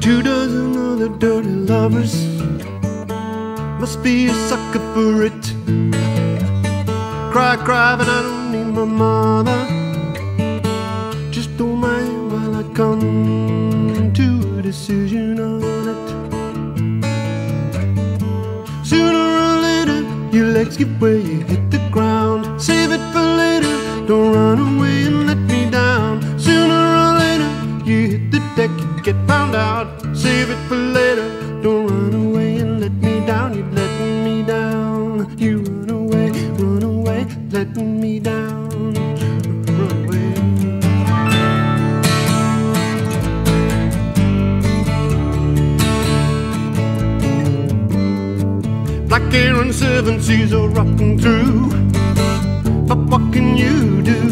2 dozen other dirty lovers. Must be a sucker for it. Cry, cry, but I don't need my mother. Just hold my hand while I come to a decision on it. Sooner or later, your legs give way, you hit the ground. Save it for later, don't run away and let me down. Sooner or later, you hit the deck, you get found out. Save it for later, don't run away and let me down. You're letting me down. You run away, letting me down. Run away. Black air and 7 seas are rocking through, but what can you do?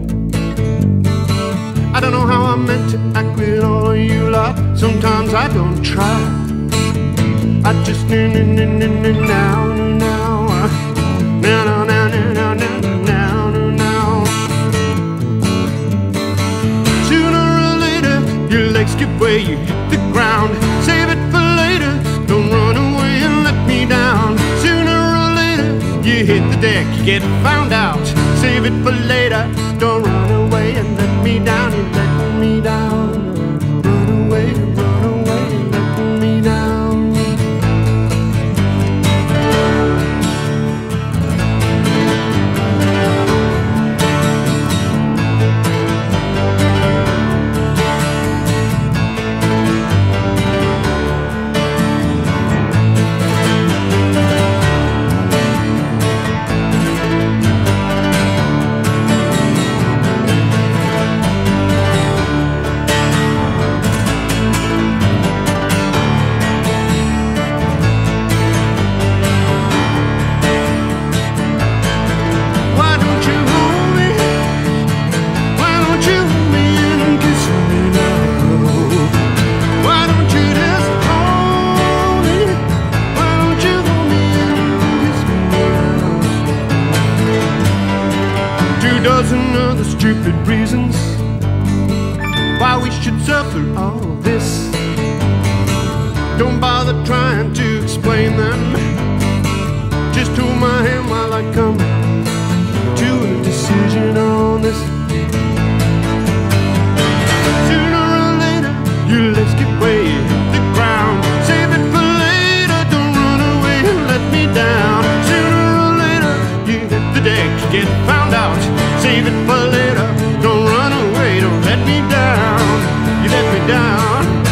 I don't know how I'm meant to act with all of you lot. Sometimes I don't try. I just now. Sooner or later, your legs give way, you hit the ground. Save it for later, don't run away and let me down. Sooner or later, you hit the deck, you get found out. Save it for later, don't run away and let me down. You're letting me down. Run away and let me down. Dozen other stupid reasons why we should suffer all this. Don't bother trying to explain them. Just hold my hand while I come to a decision on this. Sooner or later, your legs give way, hit the ground. Save it for later, don't run away and let me down. Sooner or later, you hit the deck, you get found out. Save it for later, don't run away, don't let me down. You let me down.